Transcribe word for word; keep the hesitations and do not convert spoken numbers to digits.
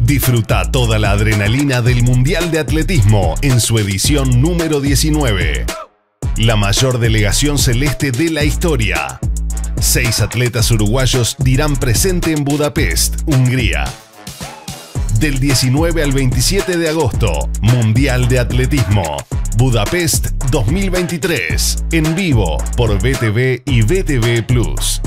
Disfruta toda la adrenalina del Mundial de Atletismo en su edición número diecinueve. La mayor delegación celeste de la historia. Seis atletas uruguayos dirán presente en Budapest, Hungría. Del diecinueve al veintisiete de agosto, Mundial de Atletismo. Budapest dos mil veintitrés, en vivo por V T V y V T V Plus.